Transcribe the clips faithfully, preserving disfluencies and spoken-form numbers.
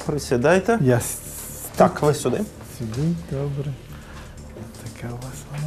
Присідайте. Я... Так, ви сюди. Сюди, добре. Така у вас вона.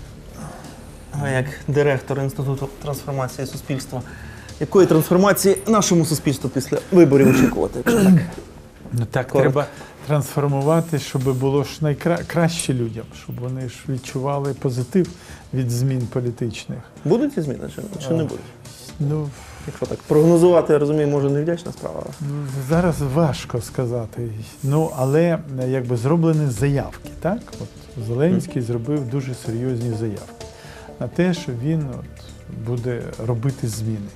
Ви як директор Інституту трансформації суспільства. Якої трансформації нашому суспільству після виборів очікувати, якщо так? Ну так, Коротко. треба трансформувати, щоб було ж найкраще людям, щоб вони ж відчували позитив від змін політичних. Будуть ці зміни чи, чи не будуть? Ну, Якщо так прогнозувати, я розумію, може невдячна справа. ну, зараз важко сказати. Ну, але якби зроблені заявки, так? От Зеленський зробив дуже серйозні заявки на те, що він от буде робити зміни.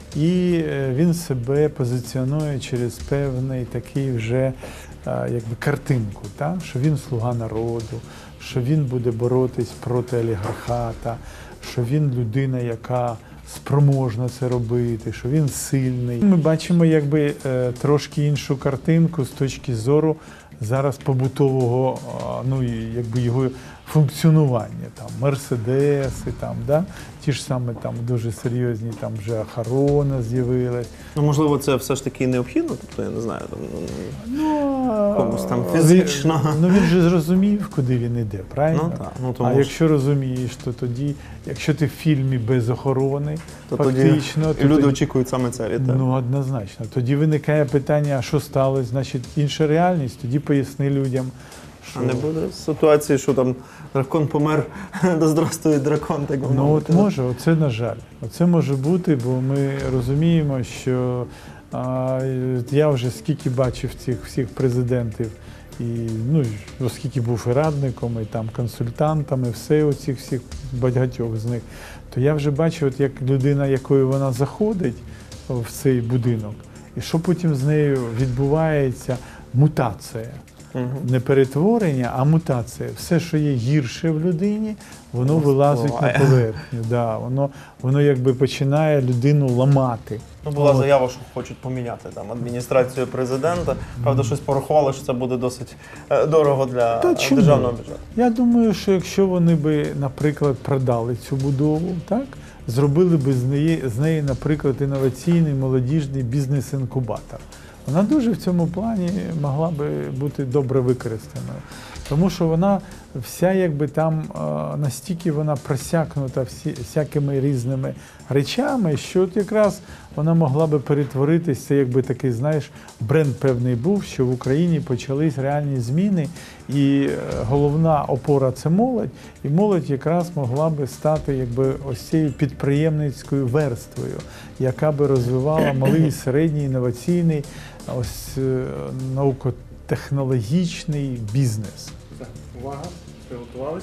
І він себе позиціонує через певний такий вже якби картинку, так? Що він слуга народу, що він буде боротись проти олігархата, що він людина, яка спроможна це робити, що він сильний. Ми бачимо якби трошки іншу картинку з точки зору зараз побутового, ну, якби його функціонування, там, мерседеси, там, да? Ті ж саме там дуже серйозні, там вже охорона з'явилась. Ну, можливо, це все ж таки необхідно, тобто, я не знаю, там, ну, комусь там фізично. Ну, він же зрозумів, куди він йде, правильно? Ну, так. Ну, тому а якщо розумієш, то тоді, якщо ти в фільмі без охорони, то фактично, тоді то люди тоді, очікують саме це від тебе. Ну, однозначно. Тоді виникає питання, а що сталося, значить, інша реальність, тоді поясни людям, що... А не буде ситуації, що там дракон помер, да здравствує дракон, так би Ну, мовити. от може, оце, на жаль. Оце може бути, бо ми розуміємо, що а, я вже скільки бачив цих всіх президентів, і, ну, оскільки був і радником, і там консультантом, і все оцих всіх багатьох з них, то я вже бачив, от як людина, якою вона заходить в цей будинок, і що потім з нею відбувається, мутація. Угу. Не перетворення, а мутація. Все, що є гірше в людині, воно вилазить на поверхню. Да, воно, воно якби починає людину ламати. Ну, була От. заява, що хочуть поміняти там адміністрацію президента. Правда, щось порахували, що це буде досить е, дорого для Та державного бюджету. Я думаю, що якщо вони би, наприклад, продали цю будову, так, зробили би з неї, з неї, наприклад, інноваційний молодіжний бізнес-інкубатор. Вона дуже в цьому плані могла би бути добре використаною. Тому що вона вся якби там настільки вона просякнута всі, всякими різними речами, що от якраз вона могла би перетворитися, це якби такий, знаєш, бренд певний був, що в Україні почались реальні зміни, і головна опора – це молодь, і молодь якраз могла би стати якби ось цією підприємницькою верствою, яка би розвивала малий, середній, інноваційний, ось наукотехнологічний бізнес. Увага, приготувались.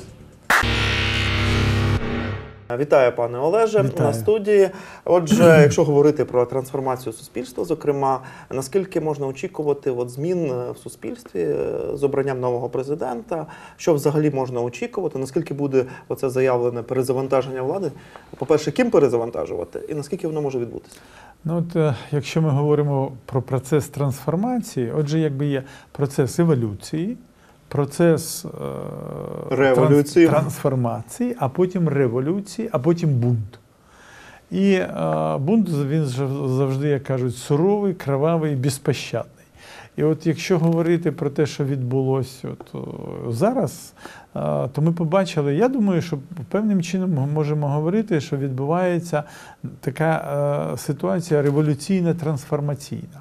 Вітаю, пане Олеже, Вітаю. На студії. Отже, якщо говорити про трансформацію суспільства, зокрема, наскільки можна очікувати от, змін в суспільстві з обранням нового президента, що взагалі можна очікувати, наскільки буде оце заявлене перезавантаження влади? По-перше, ким перезавантажувати і наскільки воно може відбутися? Ну, от, якщо ми говоримо про процес трансформації, отже, якби є процес еволюції, процес е, Революції. транс, трансформації, а потім революції, а потім бунт. І е, бунт, він завжди, як кажуть, суровий, кровавий, безпощадний. І от якщо говорити про те, що відбулося от, зараз, е, то ми побачили, я думаю, що певним чином ми можемо говорити, що відбувається така е, ситуація революційно-трансформаційна.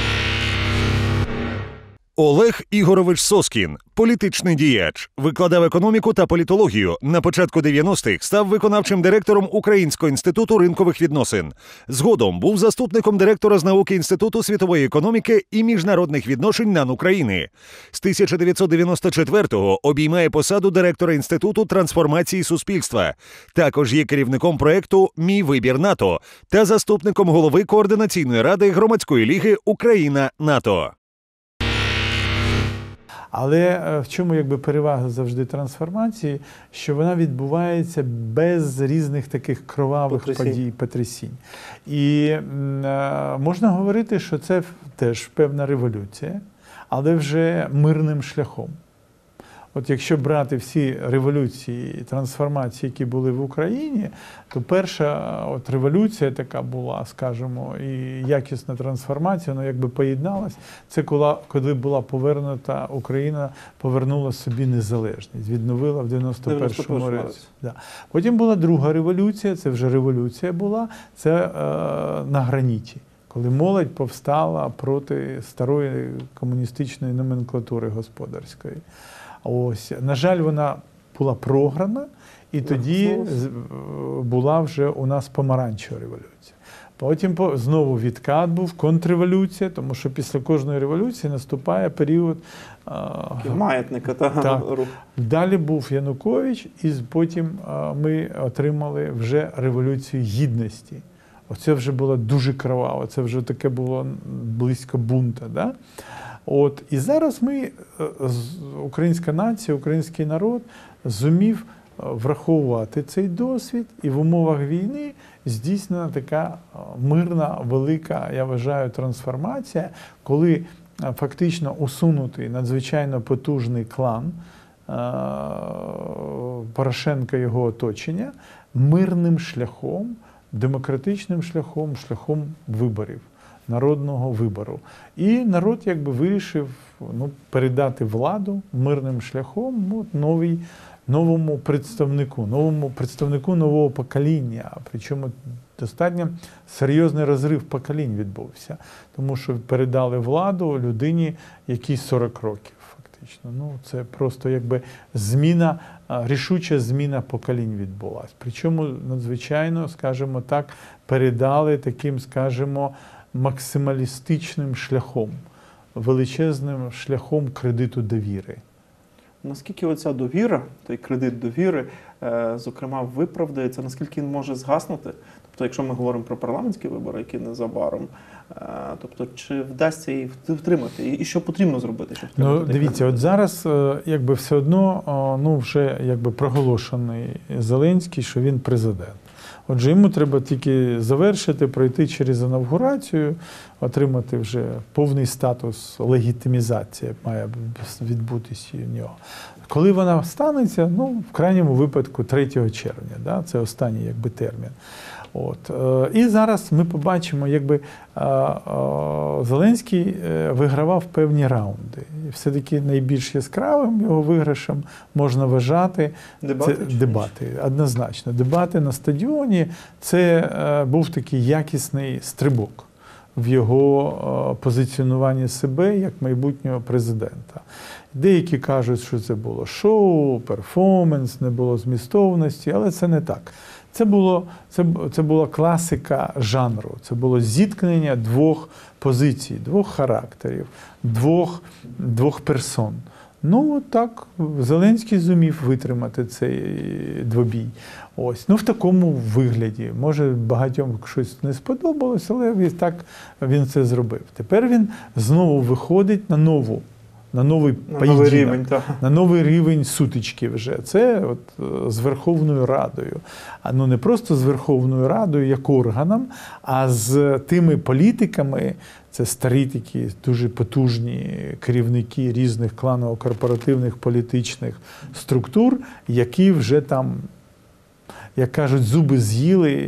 Олег Ігорович Соскін – політичний діяч, викладав економіку та політологію. На початку дев'яностих став виконавчим директором Українського інституту ринкових відносин. Згодом був заступником директора з науки Інституту світової економіки і міжнародних відношень НАН України. З тисяча дев'ятсот дев'яносто четвертого обіймає посаду директора Інституту трансформації суспільства. Також є керівником проєкту «Мій вибір НАТО» та заступником голови Координаційної ради Громадської ліги Україна-НАТО. Але в чому якби перевага завжди трансформації, що вона відбувається без різних таких кровавих потрясінь. подій, потрясінь. І е, можна говорити, що це теж певна революція, але вже мирним шляхом. от якщо брати всі революції, трансформації, які були в Україні, то перша от революція така була, скажімо, і якісна трансформація, вона якби поєдналась, це коли, коли була повернута Україна, повернула собі незалежність, відновила в дев'яносто першому році. Да. Потім була друга революція, це вже революція була, це е, на граніті. Коли молодь повстала проти старої комуністичної номенклатури господарської. Ось, на жаль, вона була програна, і тоді була вже у нас помаранчева революція. Потім знову відкат був, контрреволюція, тому що після кожної революції наступає період маятника. Та, так. Далі був Янукович, і потім ми отримали вже революцію гідності. Оце вже було дуже кроваво, це вже таке було близько бунта. Да? От, і зараз ми, українська нація, український народ, зумів враховувати цей досвід, і в умовах війни здійснена така мирна, велика, я вважаю, трансформація, коли фактично усунутий надзвичайно потужний клан Порошенка і його оточення мирним шляхом, демократичним шляхом, шляхом виборів, народного вибору. І народ якби вирішив ну, передати владу мирним шляхом ну, новій, новому представнику, новому представнику нового покоління. Причому достатньо серйозний розрив поколінь відбувся, тому що передали владу людині, якій сорок років. Ну, це просто якби зміна, рішуча зміна поколінь відбулася. Причому надзвичайно, скажімо так, передали таким, скажімо, максималістичним шляхом, величезним шляхом кредиту довіри. Наскільки оця довіра, той кредит довіри, зокрема, виправдається, наскільки він може згаснути? Тобто, якщо ми говоримо про парламентські вибори, які незабаром, тобто, чи вдасться її втримати? І що потрібно зробити, щоб втримати? Ну, дивіться, от зараз якби все одно ну, вже якби проголошений Зеленський, що він президент. Отже, йому треба тільки завершити, пройти через інавгурацію, отримати вже повний статус легітимізації має відбутися у нього. Коли вона станеться, ну, в крайньому випадку третього червня, да, це останній якби термін. От. І зараз ми побачимо, якби Зеленський вигравав певні раунди. І все-таки найбільш яскравим його виграшем можна вважати дебати, це, дебати. Однозначно. Дебати на стадіоні – це був такий якісний стрибок в його позиціонуванні себе як майбутнього президента. Деякі кажуть, що це було шоу, перформанс, не було змістовності, але це не так. Це, було, це, це була класика жанру, це було зіткнення двох позицій, двох характерів, двох, двох персон. Ну, от так, Зеленський зумів витримати цей двобій. Ось. Ну, в такому вигляді. Може, багатьом щось не сподобалось, але так він це зробив. Тепер він знову виходить на нову. На новий на поєдинок, новий рівень, так. на новий рівень сутички вже. Це от з Верховною Радою. А ну не просто з Верховною Радою як органом, а з тими політиками, це старі такі дуже потужні керівники різних кланово-корпоративних політичних структур, які вже там, як кажуть, зуби з'їли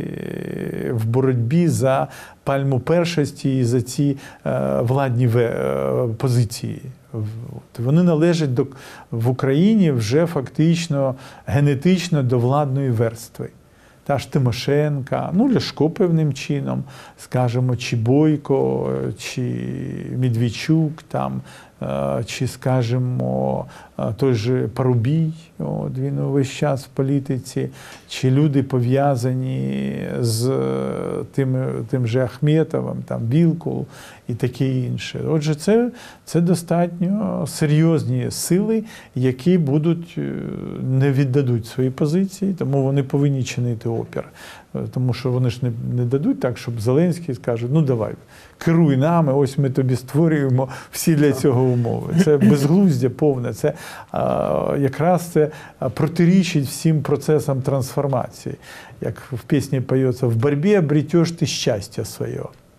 в боротьбі за пальму першості і за ці е, владні е, позиції. Вони належать до, в Україні вже фактично генетично до владної верстви. Та ж Тимошенка, ну Ляшко певним чином, скажімо, чи Бойко, чи Медведчук, там, чи, скажімо, той же Парубій, от він увесь час в політиці, чи люди пов'язані з тим, тим же Ахметовим, там, Вілкул і таке інше. Отже, це, це достатньо серйозні сили, які будуть, не віддадуть свої позиції, тому вони повинні чинити опір. Тому що вони ж не, не дадуть так, щоб Зеленський скаже, ну давай, керуй нами, ось ми тобі створюємо всі для цього умови. Це безглуздя повне, це а, якраз це протирічить всім процесам трансформації. Як в пісні поється, в боротьбі обретеш ти щастя своє.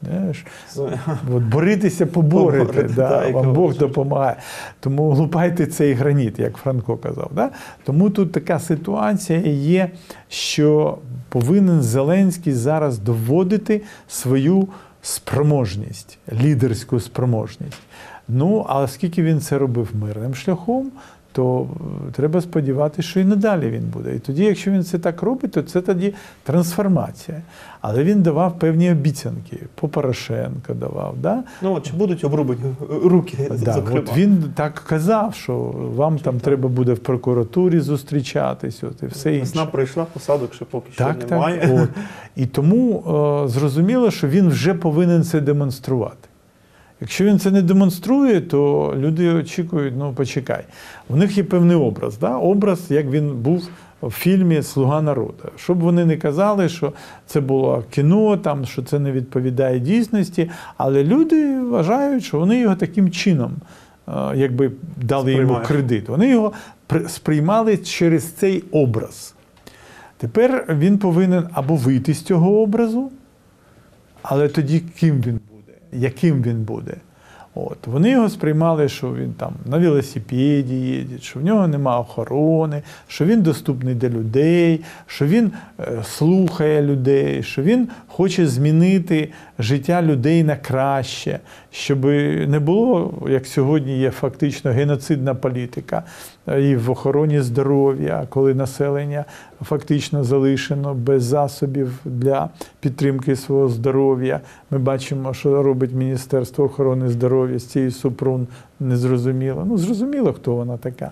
Знаєш, от боритися поборете, Поборете, да, так, вам як Бог говориш. допомагає. Тому лупайте цей граніт, як Франко казав. Да? Тому тут така ситуація є, що повинен Зеленський зараз доводити свою спроможність, лідерську спроможність. Ну, а оскільки він це робив мирним шляхом, то треба сподіватися, що і надалі він буде. І тоді, якщо він це так робить, то це тоді трансформація. Але він давав певні обіцянки. По Порошенко давав. Да? Ну, от, чи будуть обрубані руки, Да, зокрема? от він так казав, що вам там так. треба буде в прокуратурі зустрічатись, от, і все інше. Весна прийшла, посадок ще поки Так, що так. немає. От. І тому е, зрозуміло, що він вже повинен це демонструвати. Якщо він це не демонструє, то люди очікують, ну почекай. У них є певний образ, да? Образ, як він був в фільмі «Слуга народу». Щоб вони не казали, що це було кіно, там, що це не відповідає дійсності, але люди вважають, що вони його таким чином е, якби дали йому Сприймають. кредит. Вони його при- сприймали через цей образ. Тепер він повинен або вийти з цього образу, але тоді ким він буде? Яким він буде? От. Вони його сприймали, що він там на велосипеді їде, що в нього нема охорони, що він доступний для людей, що він е, слухає людей, що він хоче змінити життя людей на краще, щоб не було, як сьогодні є фактично геноцидна політика е, і в охороні здоров'я, коли населення фактично залишено без засобів для підтримки свого здоров'я. Ми бачимо, що робить Міністерство охорони здоров'я з цією Супрун, незрозуміло. Ну, зрозуміло, хто вона така.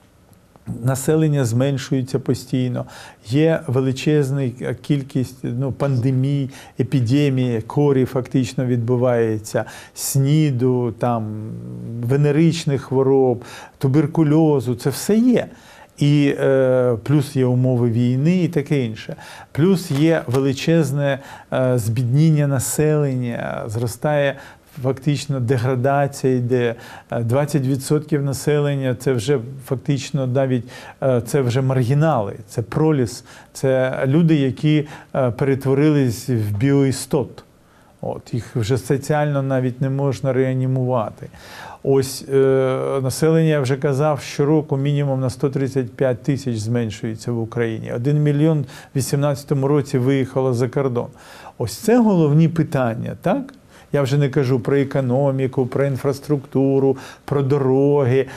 Населення зменшується постійно, є величезна кількість ну, пандемій, епідемії, корі фактично відбувається, СНІДу, там, венеричних хвороб, туберкульозу, це все є. І е, плюс є умови війни і таке інше. Плюс є величезне е, збідніння населення, зростає фактично деградація йде. двадцять відсотків населення – це вже фактично навіть е, це вже маргінали, це проліс, це люди, які е, перетворились в біоістот. От, їх вже соціально навіть не можна реанімувати. Ось е, населення, я вже казав, щороку мінімум на сто тридцять п'ять тисяч зменшується в Україні. Один мільйон в вісімнадцятому році виїхало за кордон. Ось це головні питання, так? Я вже не кажу про економіку, про інфраструктуру, про дороги,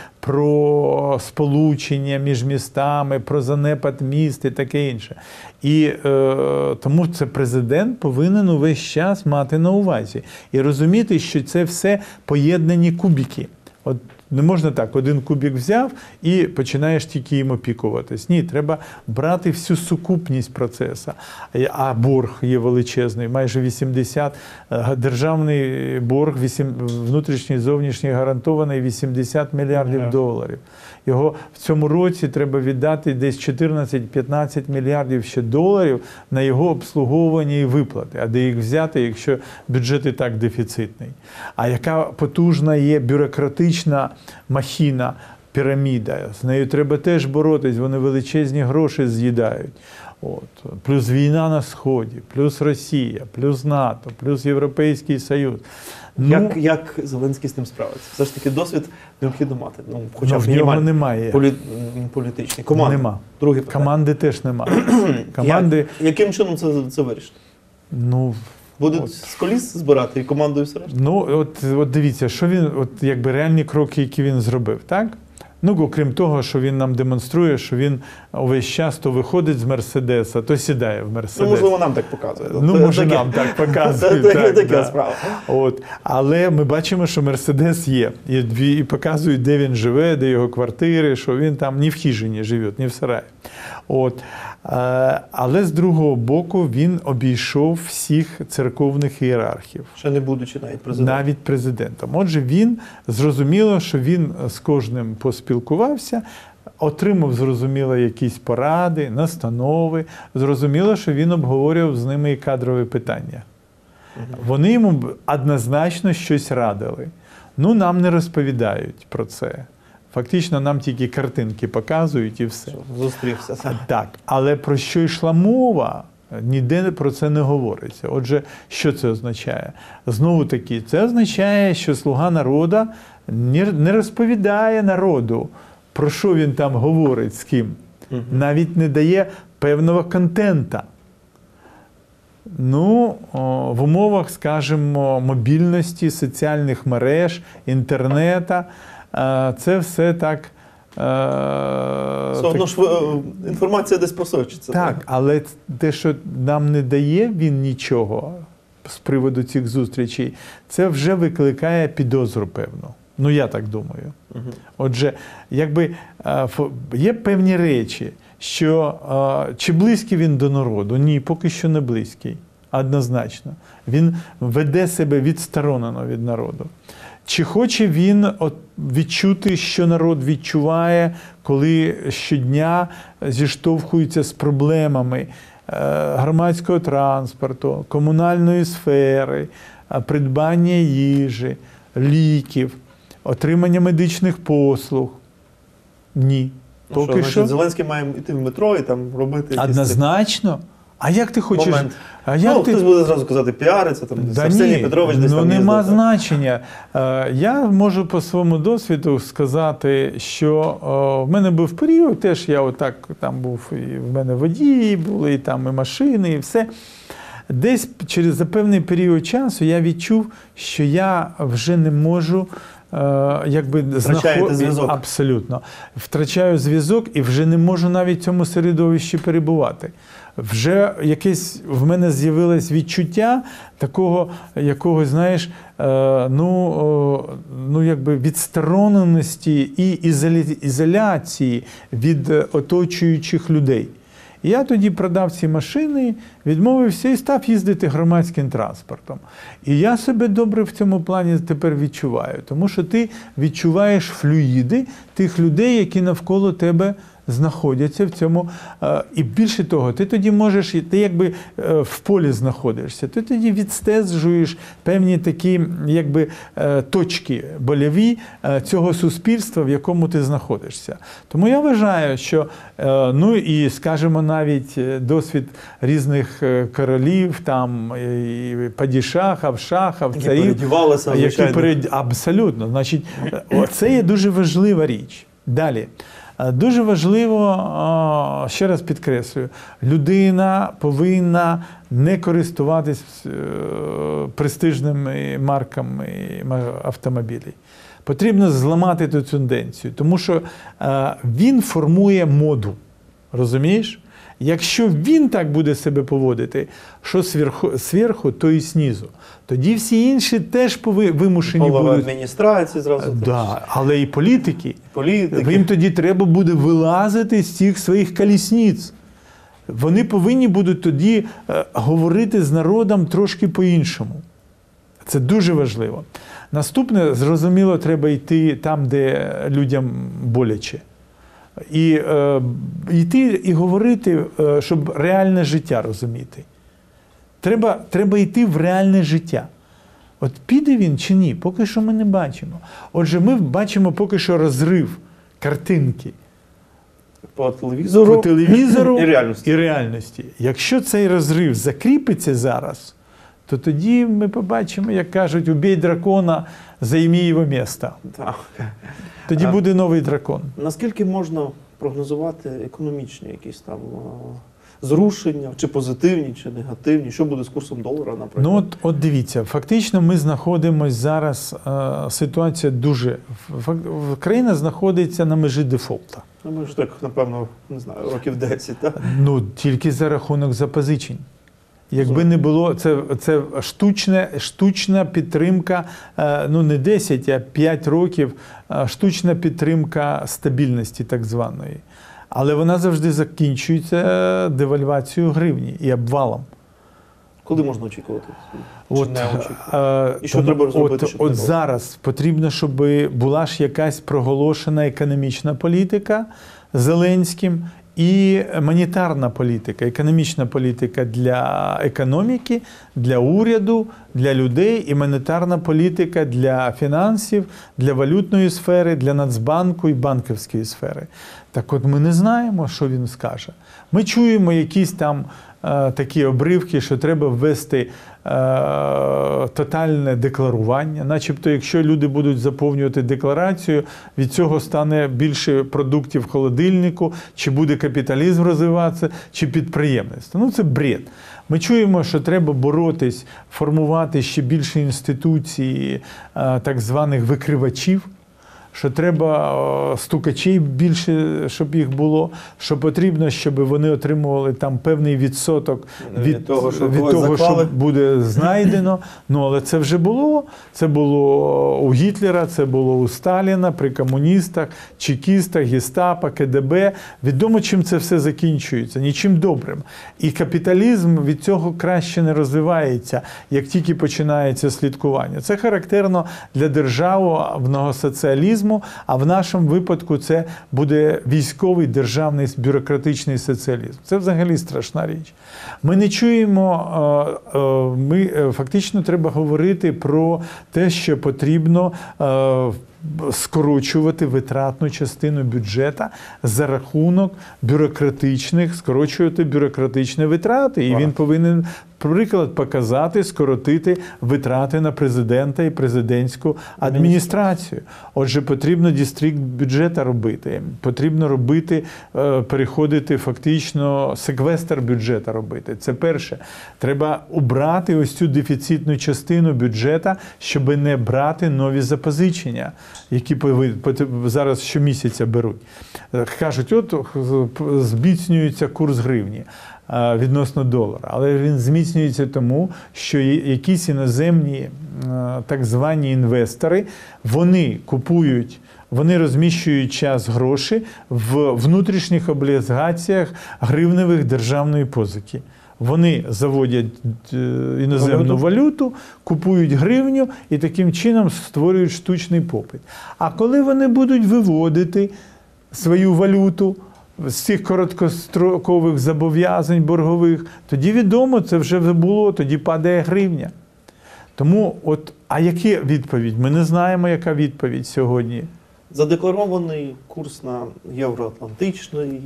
про сполучення між містами, про занепад міст і таке інше. І е, тому це президент повинен увесь час мати на увазі і розуміти, що це все поєднані кубики. От не можна так, один кубик взяв і починаєш тільки їм опікуватись. Ні, треба брати всю сукупність процесу. А борг є величезний, майже вісімдесят, державний борг, внутрішній, зовнішній гарантований вісімдесят мільярдів доларів. Його в цьому році треба віддати десь чотирнадцять-п'ятнадцять мільярдів ще доларів на його обслуговування і виплати. А де їх взяти, якщо бюджет і так дефіцитний? А яка потужна є бюрократична махіна, піраміда. З нею треба теж боротись, вони величезні гроші з'їдають. От. Плюс війна на Сході, плюс Росія, плюс НАТО, плюс Європейський Союз. Ну, Як, як Зеленський з тим справиться? Все ж таки досвід необхідно мати. Ну, хоча ну, б в нього мінімальний. немає. Полі... політичний. Команди. Нема. Друге питання. Команди теж немає. Команди, Як, яким чином це, це вирішити? ну, Будуть От. з коліс збирати і командою все решта? Ну, от, от дивіться, що він, от якби реальні кроки, які він зробив, так? Ну, окрім того, що він нам демонструє, що він увесь час то виходить з Мерседеса, то сідає в Мерседес. Ну, можливо, нам так показує. Ну, Це може, таке- нам так показують. Це так, така да. справа. От. Але ми бачимо, що Мерседес є. І, дві, і показують, де він живе, де його квартири, що він там не в хижині живе, не в сараї. От. Е, Але з другого боку він обійшов всіх церковних ієрархів. Ще не будучи навіть президентом. Навіть президентом. Отже, він зрозуміло, що він з кожним поспілкувався, отримав, зрозуміло, якісь поради, настанови. Зрозуміло, що він обговорював з ними і кадрові питання. Вони йому б однозначно щось радили. Ну, нам не розповідають про це. Фактично, нам тільки картинки показують і все. Зустрівся. А, Так, але про що йшла мова, Ніде про це не говориться. Отже, що це означає? Знову таки, це означає, що слуга народу не розповідає народу, про що він там говорить, з ким. Угу. Навіть не дає певного контента. Ну, о, в умовах, скажімо, мобільності, соціальних мереж, інтернету, е, це все так... Е, Все одно ж інформація десь просочиться. Так, так, але те, що нам не дає він нічого з приводу цих зустрічей, це вже викликає підозру певну. Ну, я так думаю. Угу. Отже, якби є певні речі, що чи близький він до народу? Ні, поки що не близький. Однозначно. Він веде себе відсторонено від народу. Чи хоче він відчути, що народ відчуває, коли щодня зіштовхується з проблемами громадського транспорту, комунальної сфери, придбання їжі, ліків, отримання медичних послуг? Ні. Ну, Поки що, значить, що. Зеленський має йти в метро і там робити якісь... Однозначно. А як ти хочеш? Момент. А як ну, ти... хтось буде зразу казати, піариться, там, да Арсеній ні, Петрович десь ну, там їздив. нема так. значення. Я можу по своєму досвіду сказати, що о, в мене був період, теж я отак, там був, і в мене водії були, і там і машини, і все. Десь через за певний період часу я відчув, що я вже не можу якби Втрачаєте зв'язок. Абсолютно. Втрачаю зв'язок і вже не можу навіть в цьому середовищі перебувати. Вже якесь в мене з'явилось відчуття такого якогось, знаєш, ну, ну якби відстороненості і ізоляції від оточуючих людей. І я тоді продав ці машини, відмовився і став їздити громадським транспортом. І я себе добре в цьому плані тепер відчуваю, тому що ти відчуваєш флюїди тих людей, які навколо тебе знаходяться в цьому. І більше того, ти тоді можеш, ти якби в полі знаходишся, ти тоді відстежуєш певні такі якби точки больові цього суспільства, в якому ти знаходишся. Тому я вважаю, що, ну і, скажімо, навіть досвід різних королів, там, і падішахів, шахів, які царів, передівалися, які перед... Абсолютно. Значить, це є дуже важлива річ. Далі. Дуже важливо, ще раз підкреслюю, людина повинна не користуватись престижними марками автомобілів. Потрібно зламати цю тенденцію, тому що він формує моду, розумієш? Якщо він так буде себе поводити, що зверху, зверху, то і знизу, тоді всі інші теж пови, вимушені Голова будуть. адміністрації зразу. Да, але і політики. Політики. Їм тоді треба буде вилазити з цих своїх колісниць. Вони повинні будуть тоді е, говорити з народом трошки по-іншому. Це дуже важливо. Наступне, зрозуміло, треба йти там, де людям боляче. І е, йти і говорити, е, щоб реальне життя розуміти. Треба, треба йти в реальне життя. От піде він чи ні, поки що ми не бачимо. Отже, ми бачимо поки що розрив картинки по телевізору, по телевізору і реальності. і реальності. Якщо цей розрив закріпиться зараз, то тоді ми побачимо, як кажуть, убій дракона, займи його місце. Так. Тоді а, буде новий дракон. Наскільки можна прогнозувати економічні якісь там зрушення, чи позитивні, чи негативні? Що буде з курсом долара, наприклад? Ну от, от дивіться, фактично ми знаходимося зараз, е, ситуація дуже, в, країна знаходиться на межі дефолту. Ну, ми ж так, напевно, не знаю, років десять, так? Ну, тільки за рахунок запозичень. Якби не було, це, це штучна, штучна підтримка, ну не десять, а п'ять років, штучна підтримка стабільності так званої. Але вона завжди закінчується девальвацією гривні і обвалом. Коли можна очікувати? Чи от, не очікувати? А, і що тому, треба зробити, от, щоб от не було? зараз потрібно, щоб була ж якась проголошена економічна політика Зеленським, і монетарна політика, економічна політика для економіки, для уряду, для людей, і монетарна політика для фінансів, для валютної сфери, для Нацбанку і банківської сфери. Так от ми не знаємо, що він скаже. Ми чуємо якісь там е, такі обривки, що треба ввести е, тотальне декларування. Начебто, якщо люди будуть заповнювати декларацію, від цього стане більше продуктів в холодильнику, чи буде капіталізм розвиватися, чи підприємництво. Ну, це бред. Ми чуємо, що треба боротись, формувати ще більше інституцій, е, так званих викривачів, що треба стукачів більше, щоб їх було, що потрібно, щоб вони отримували там певний відсоток від, від того, що, від того, що буде знайдено. Ну, але це вже було. Це було у Гітлера, це було у Сталіна, при комуністах, чекістах, гестапо, ка де бе. Відомо, чим це все закінчується. Нічим добрим. І капіталізм від цього краще не розвивається, як тільки починається слідкування. Це характерно для державного соціалізму, а в нашому випадку це буде військовий, державний, бюрократичний соціалізм. Це взагалі страшна річ. Ми не чуємо, ми фактично треба говорити про те, що потрібно скорочувати витратну частину бюджету за рахунок бюрократичних, скорочувати бюрократичні витрати. І він повинен, приклад, показати, скоротити витрати на президента і президентську адміністрацію. Отже, потрібно дистрикт бюджету робити, потрібно робити, переходити фактично секвестр бюджету робити. Це перше. Треба убрати ось цю дефіцитну частину бюджету, щоб не брати нові запозичення, які зараз щомісяця беруть. Кажуть, от зміцнюється курс гривні відносно долара. Але він зміцнюється тому, що якісь іноземні так звані інвестори, вони купують, вони розміщують час гроші в внутрішніх облігаціях гривневих державної позики. Вони заводять іноземну валюту, купують гривню і таким чином створюють штучний попит. А коли вони будуть виводити свою валюту з цих короткострокових зобов'язань боргових, тоді відомо, це вже було, тоді падає гривня. Тому, от, а яка відповідь? Ми не знаємо, яка відповідь сьогодні. Задекларований курс на євроатлантичний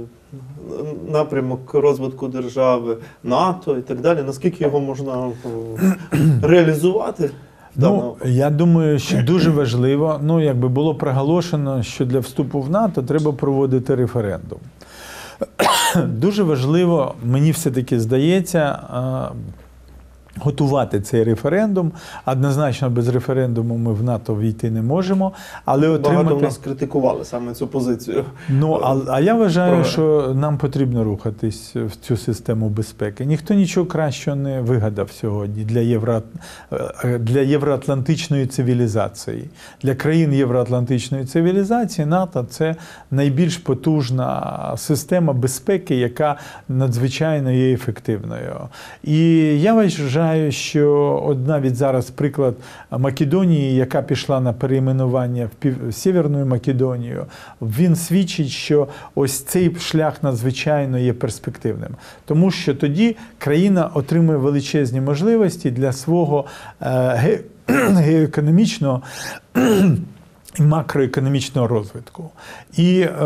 напрямок розвитку держави, НАТО і так далі. Наскільки його можна реалізувати? Ну, я думаю, що дуже важливо, ну, якби було проголошено, що для вступу в НАТО треба проводити референдум. Дуже важливо, мені все-таки здається, готувати цей референдум. Однозначно, без референдуму ми в НАТО війти не можемо. Але отримати... Багато в нас критикували саме цю позицію. Ну, а, а я вважаю, що нам потрібно рухатись в цю систему безпеки. Ніхто нічого кращого не вигадав сьогодні для, євро... для євроатлантичної цивілізації. Для країн євроатлантичної цивілізації НАТО – це найбільш потужна система безпеки, яка надзвичайно є ефективною. І я вважаю, що от навіть зараз приклад Македонії, яка пішла на перейменування в Пів... Сєвєрну Македонію, він свідчить, що ось цей шлях надзвичайно є перспективним. Тому що тоді країна отримує величезні можливості для свого е... геоекономічного і макроекономічного розвитку. І е,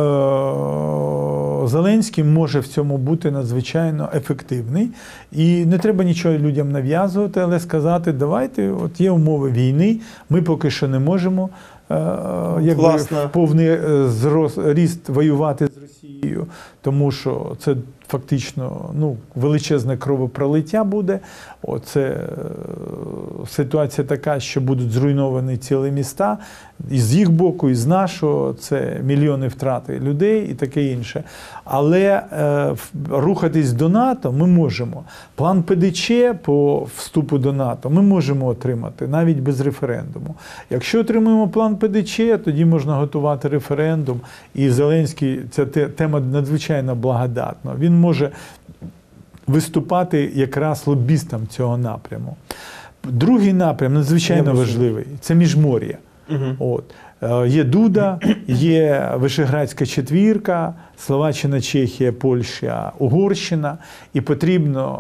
Зеленський може в цьому бути надзвичайно ефективний. І не треба нічого людям нав'язувати, але сказати, давайте, от є умови війни, ми поки що не можемо е, якби, в повний зрост, ріст воювати з Росією, тому що це фактично ну, величезне кровопролиття буде. Це ситуація така, що будуть зруйновані цілі міста. І з їх боку, і з нашого, це мільйони втрати людей і таке інше. Але е, рухатись до НАТО ми можемо. План Пе Де Че по вступу до НАТО ми можемо отримати, навіть без референдуму. Якщо отримаємо план Пе Де Че, тоді можна готувати референдум. І Зеленський, ця тема надзвичайно благодатна. Він може виступати якраз лобістом цього напряму. Другий напрям надзвичайно важливий – це Міжмор'я. Угу. От. Є Дуда, є Вишеградська четвірка, Словаччина, Чехія, Польща, Угорщина. І потрібно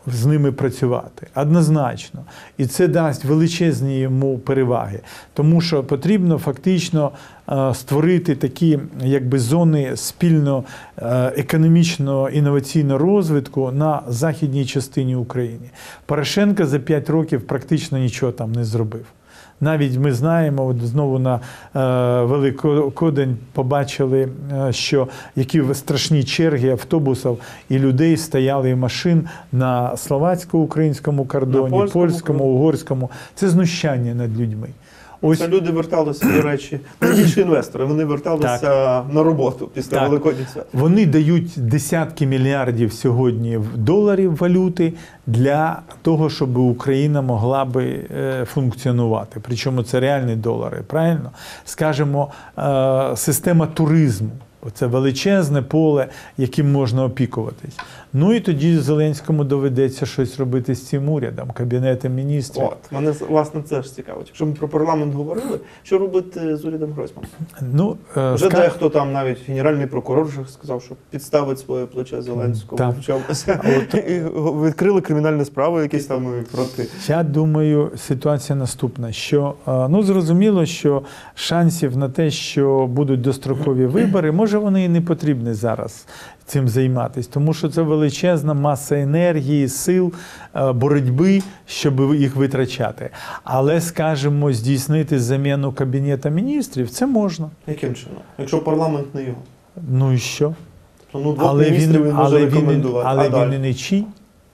з ними працювати. Однозначно. І це дасть величезні йому переваги. Тому що потрібно фактично е, створити такі якби, зони спільно е, економічного інноваційного розвитку на західній частині України. Порошенко за п'ять років практично нічого там не зробив. Навіть ми знаємо, от знову на е, Великодень побачили, е, що які страшні черги автобусів і людей стояли і машин на словацько-українському кордоні, На польському, польському, угорському. Це знущання над людьми. Ось Це люди верталися, до речі, найбільші інвестори, вони верталися на роботу після Так. Великодня свят. Вони дають десятки мільярдів сьогодні в доларів валюти для того, щоб Україна могла би е, функціонувати. Причому це реальні долари, правильно? Скажемо, е, система туризму. Це величезне поле, яким можна опікуватись. Ну і тоді Зеленському доведеться щось робити з цим урядом, Кабінетом міністрів. От, мене, власне, це ж цікавить. Якщо ми про парламент говорили, що робити з урядом Гройсмана? Ну, е, Вже ска- дехто там, навіть генеральний прокурор вже сказав, що підставить своє плече Зеленському. Так. Вчався. І відкрили кримінальні справи якісь там проти. Я думаю, ситуація наступна, що, е, ну, зрозуміло, що шансів на те, що будуть дострокові вибори, може вони і не потрібні зараз цим займатися, тому що це величезна маса енергії, сил, е, боротьби, щоб їх витрачати. Але, скажімо, здійснити заміну Кабінету міністрів, це можна. Яким чином? Якщо парламент не його. Ну і що? Тобто, ну, двох Але міністрів він, він може але він, рекомендувати. але А він далі? і не чий,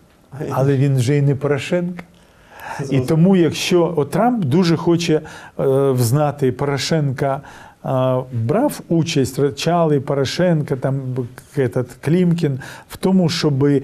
але він вже і не Порошенко. І Зрозуміло. тому, якщо от Трамп дуже хоче е, взнати Порошенка, е, брав участь Чали, Порошенка, там этот, Клімкін, в тому, щоб е,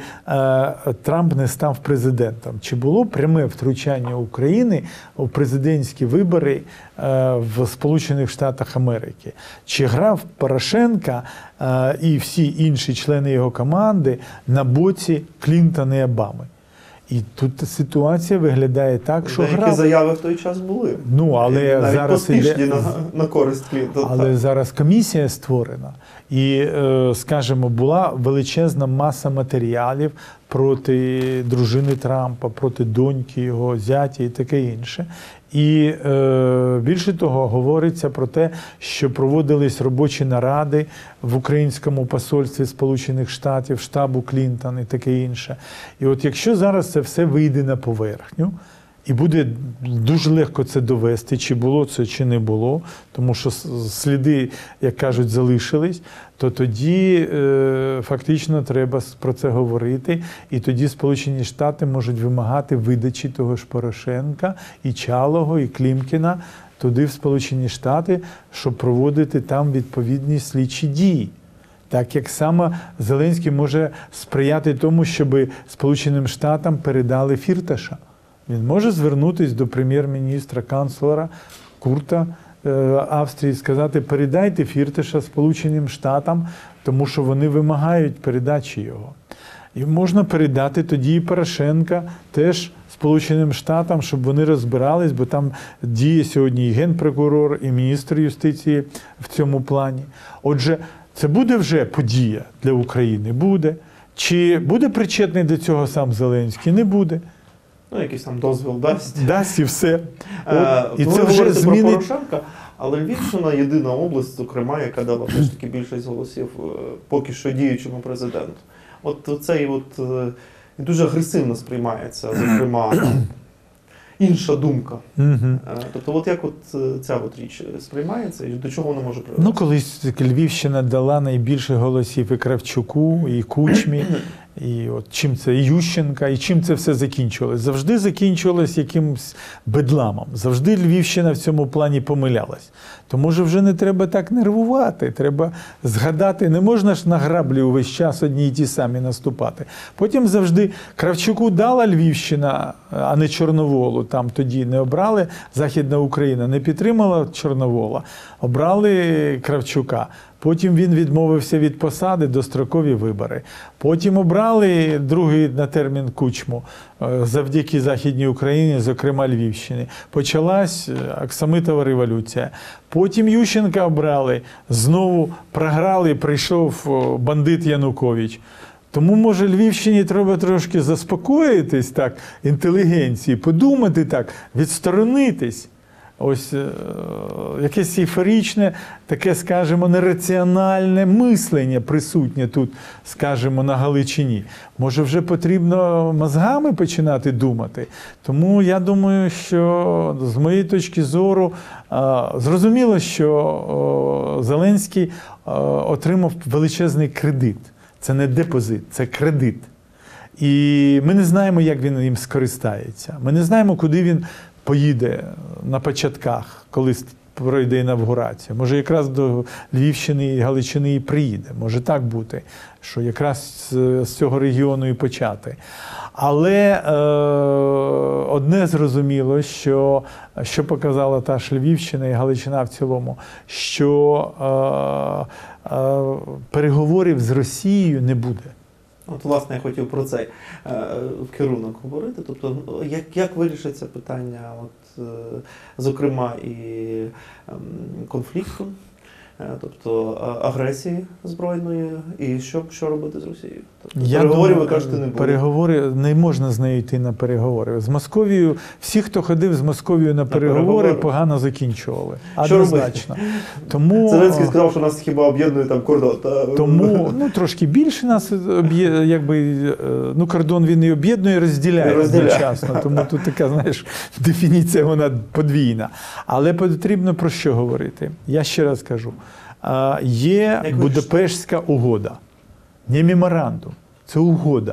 Трамп не став президентом. Чи було пряме втручання України у президентські вибори е, в Сполучених Штатах Америки? Чи грав Порошенка е, і всі інші члени його команди на боці Клінтона і Обами? І тут ситуація виглядає так, що Деякі грав. заяви в той час були. Ну, але навіть зараз поспішні іде... на, на користь Клінтона. Але зараз комісія створена. І, е, скажімо, була величезна маса матеріалів проти дружини Трампа, проти доньки його, зятя і таке інше. І е, більше того, говориться про те, що проводились робочі наради в українському посольстві Сполучених Штатів, штабу Клінтон і таке інше. І от якщо зараз це все вийде на поверхню, і буде дуже легко це довести, чи було це, чи не було, тому що сліди, як кажуть, залишились, то тоді е, фактично треба про це говорити, і тоді Сполучені Штати можуть вимагати видачі того ж Порошенка, і Чалого, і Клімкіна туди в Сполучені Штати, щоб проводити там відповідні слідчі дії. Так як саме Зеленський може сприяти тому, щоб Сполученим Штатам передали Фірташа. Він може звернутися до прем'єр-міністра, канцлера Курта е, Австрії і сказати, передайте Фірташа Сполученим Штатам, тому що вони вимагають передачі його. І можна передати тоді і Порошенка теж Сполученим Штатам, щоб вони розбирались, бо там діє сьогодні і генпрокурор, і міністр юстиції в цьому плані. Отже, це буде вже подія для України? Буде. Чи буде причетний до цього сам Зеленський? Не буде. Ну, якийсь там дозвіл дасть. Дасть і все. Е, От, і ви це вже говорите змінить. про Порошенка, але Львівщина єдина область, зокрема, яка дала все ж таки більшість голосів е, поки що діючому президенту. От цей от е, дуже агресивно сприймається, зокрема, інша думка. Угу. Е, Тобто, от як от е, ця от річ сприймається і до чого вона може привести? Ну, колись Львівщина дала найбільше голосів і Кравчуку, і Кучмі, і от чим це, і Ющенка, і чим це все закінчувалось? Завжди закінчувалось якимось бедламом. Завжди Львівщина в цьому плані помилялась. То, може, вже не треба так нервувати, треба згадати, не можна ж на граблі увесь час одні й ті самі наступати. Потім завжди Кравчуку дала Львівщина, а не Чорноволу, там тоді не обрали, Західна Україна не підтримала Чорновола, обрали Кравчука. Потім він відмовився від посади, дострокові вибори. Потім обрали другий на термін Кучму завдяки Західній Україні, зокрема Львівщини. Почалась Оксамитова революція. Потім Ющенка обрали, знову програли, прийшов бандит Янукович. Тому, може, Львівщині треба трошки заспокоїтись, так, інтелігенції, подумати так, відсторонитись. Ось е, якесь ейфоричне, таке, скажімо, нераціональне мислення присутнє тут, скажімо, на Галичині. Може, вже потрібно мозгами починати думати. Тому я думаю, що з моєї точки зору е, зрозуміло, що е, Зеленський е, отримав величезний кредит. Це не депозит, це кредит. І ми не знаємо, як він їм скористається. Ми не знаємо, куди він поїде на початках, коли пройде інавгурація. Може, якраз до Львівщини і Галичини і приїде. Може так бути, що якраз з цього регіону і почати. Але е, одне зрозуміло, що, що показала та ж Львівщина і Галичина в цілому, що е, е, переговорів з Росією не буде. От, власне, я хотів про цей е, керунок говорити. Тобто, як, як вирішиться питання, от, е, зокрема, і е, конфлікту, е, тобто е, агресії збройної, і що, що робити з Росією? Тобто, Я переговорів, думаю, ви кажете, не буде. Переговори, не можна з нею йти на переговори. З Московією, всі, хто ходив з Московією на переговори, переговори. погано закінчували. Що Однозначно. Тому, Зеленський сказав, що нас хіба об'єднує там кордон. Та... Тому, ну, трошки більше нас об'є- якби, ну, кордон він і об'єднує, і розділяє Розділяє. одночасно. Тому тут така, знаєш, дефініція, вона подвійна. Але потрібно про що говорити? Я ще раз кажу. А, Є Як Будапештська угода, не меморандум, це угода,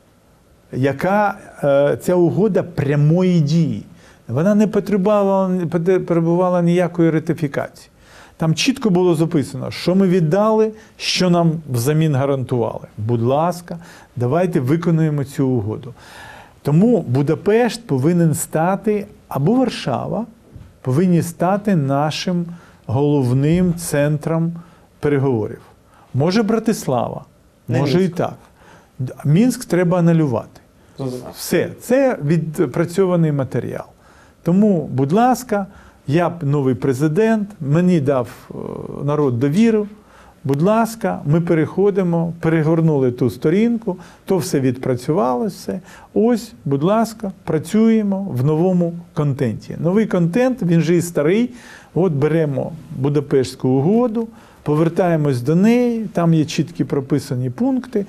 яка, е, ця угода прямої дії. Вона не потребувала, не потребувала ніякої ратифікації. Там чітко було записано, що ми віддали, що нам взамін гарантували. Будь ласка, давайте виконуємо цю угоду. Тому Будапешт повинен стати, або Варшава, повинні стати нашим головним центром переговорів. Може Братислава, Не може Мінськ. і так. Мінськ треба анулювати. Зрозуміло. Все, це відпрацьований матеріал. Тому, будь ласка, я новий президент, мені дав е, народ довіру. Будь ласка, ми переходимо, перегорнули ту сторінку, то все відпрацювалося, все. Ось, будь ласка, працюємо в новому контенті. Новий контент, він же і старий. От беремо Будапештську угоду, повертаємось до неї, там є чіткі прописані пункти.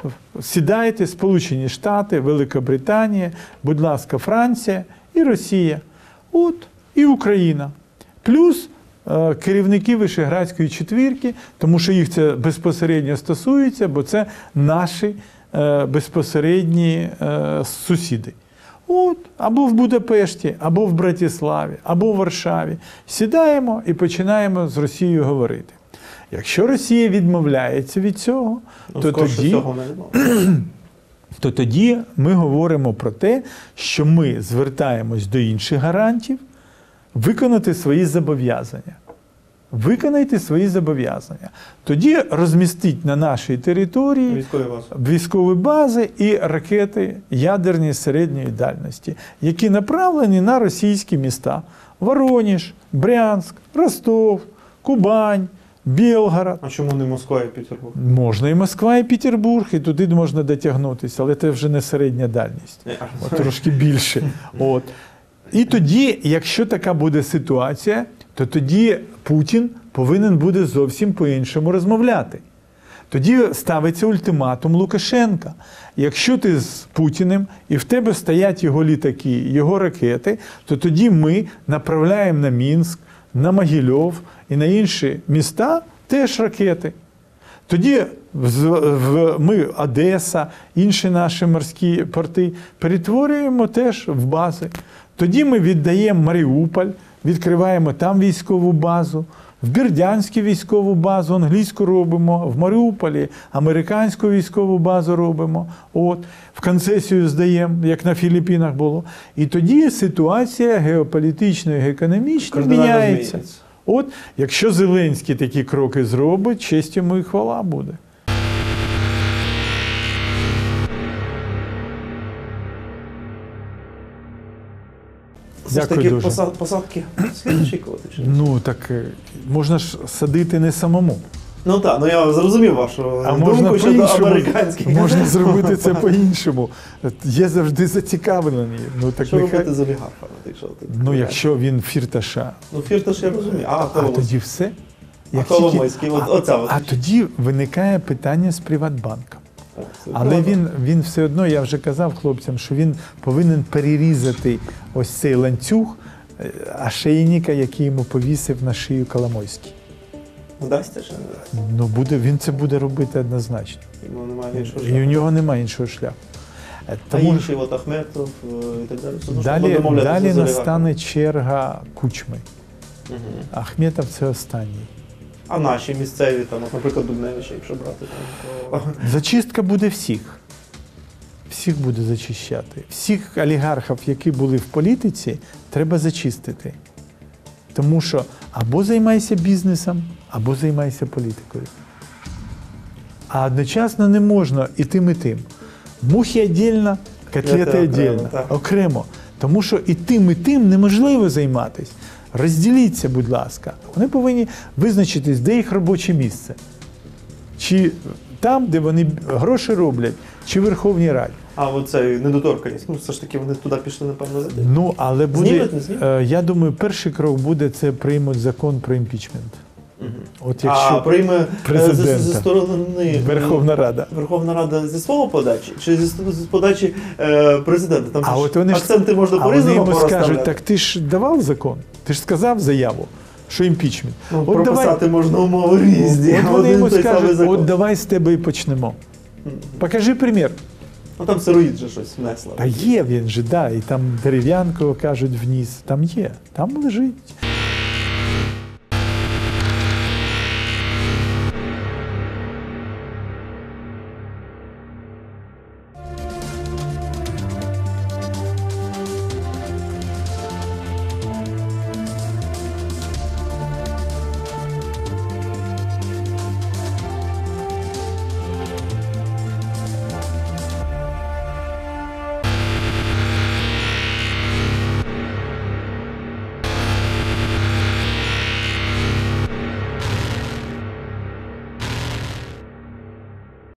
Сідайте, Сполучені Штати, Великобританія, будь ласка, Франція і Росія. От, і Україна. Плюс е, керівники Вишеградської четвірки, тому що їх це безпосередньо стосується, бо це наші е, безпосередні е, сусіди. От, або в Будапешті, або в Братиславі, або в Варшаві. Сідаємо і починаємо з Росією говорити. Якщо Росія відмовляється від цього, Ну, то, скоріше тоді, всього, не відмовиться. то тоді ми говоримо про те, що ми звертаємось до інших гарантів виконати свої зобов'язання. Виконайте свої зобов'язання. Тоді розмістіть на нашій території Військові бази. військові бази і ракети ядерні середньої дальності, які направлені на російські міста. Воронеж, Брянськ, Ростов, Кубань, Білгород. А чому не Москва і Петербург? Можна і Москва, і Петербург, і туди можна дотягнутися, але це вже не середня дальність. От, трошки більше. От. І тоді, якщо така буде ситуація, то тоді Путін повинен буде зовсім по-іншому розмовляти. Тоді ставиться ультиматум Лукашенка. Якщо ти з Путіним і в тебе стоять його літаки, його ракети, то тоді ми направляємо на Мінськ, на Могильов і на інші міста теж ракети. Тоді ми, Одеса, інші наші морські порти перетворюємо теж в бази. Тоді ми віддаємо Маріуполь, відкриваємо там військову базу, в Бердянську військову базу англійську робимо, в Маріуполі американську військову базу робимо, от, в концесію здаємо, як на Філіппінах було. І тоді ситуація геополітична і економічна Кардинально міняється. змінюється. От, якщо Зеленський такі кроки зробить, честь йому і хвала буде. Все ж Дякую таки дуже. поса- посадки слід очікувати? Чи ні? Ну, так е, можна ж садити не самому. Ну так, ну я зрозумів вашу А можна думку щодо по-іншому, американських. можна зробити це по-іншому. Є завжди зацікавлені. Ну, так Що нехай... робити з олігархами? Якщо, ти ну, якщо він фірташа, Ну, Фірташ я розумію. А, а Коломойський. тоді все. А Як тільки- Коломойський, от- а, оця от. а тоді виникає питання з Приватбанком. О, це Але правда. він, він все одно, я вже казав хлопцям, що він повинен перерізати ось цей ланцюг е, ошейника, який йому повісив на шию Коломойський. Вдасться ще? Ну, буде, він це буде робити однозначно. Ну, немає іншого І у шляху. нього немає іншого шляху. Е, А Тому інші, от Ахметов е, і так далі. Все одно, щоб далі, домовлятися далі з олігархами. настане черга Кучми. Мгм. Ахметов це останній. А наші місцеві, там, от, наприклад, Дубневича, якщо брати, там, то... Зачистка буде всіх. Всіх буде зачищати. Всіх олігархів, які були в політиці, треба зачистити. Тому що або займайся бізнесом, або займайся політикою. А одночасно не можна і тим, і тим. Мухи віддільно, котлети окремо, віддільно, так. окремо. Тому що і тим, і тим неможливо займатися. Розділіться, будь ласка. Вони повинні визначитись, де їх робоче місце. Чи там, де вони гроші роблять, чи в Верховній Раді. А оцей недоторканність, ну все ж таки вони туди пішли, напевно, за тим. Ну, але буде, Знімуть, не знімуть? е, я думаю, перший крок буде, це приймуть закон про імпічмент. От якщо А прийме е, президента. зі, зі сторони Верховна Рада. Верховна Рада зі свого подачі чи зі, ст- з подачі е, президента? Там А ж от вони ж, акценти можна а вони по-різному йому порозставляти. скажуть, так ти ж давав закон, ти ж сказав заяву, що імпічмент. Ну, От прописати можна умови різні. От вони один йому той самий скажуть, закон. от давай з тебе і почнемо. Покажи примір. Ну там сироїд же щось внесла. Та є він же, да, і там дерев'янку, кажуть, вніс. Там є, там лежить.